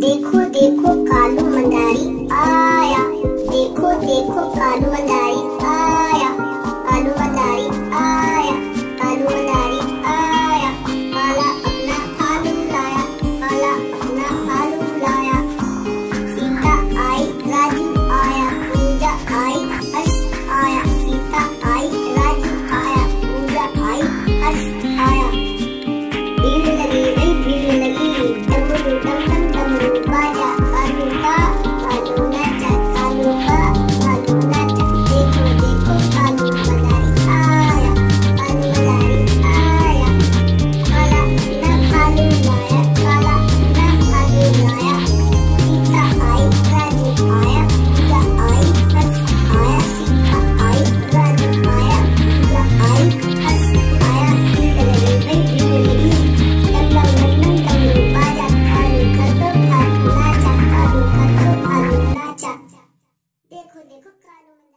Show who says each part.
Speaker 1: देखो देखो कालू मंदारी आया, देखो देखो कालू मंदारी आया, कालू मंदारी आया, कालू मंदारी आया, काला अपना आलू लाया, काला अपना आलू लाया। सीता आई राजू आया, पूजा आई हर्ष आया, सीता आई राजू आया, पूजा आई हर्ष आया। भीड़ लगी रे भीड़ लगी, डमरू डम डम डमरू बाजा, कालू का कालू नाचा, कालू का कालू नाचा। देखो देखो कालू मंदारी आया, कालू मंदारी आया, काला अपना कालू लाया, काला अपना कालू लाया। सीता आई राजू आया, पूजा आई हर्ष आया, सीता आई राजू आया, पूजा आई हर्ष आया। भीड़ लगी रे भीड़ लगी, डम डम डम डम डमरू बाजा, कालू का तो कालू नाचा, कालू का तो कालू नाचा। देखो देखो कालू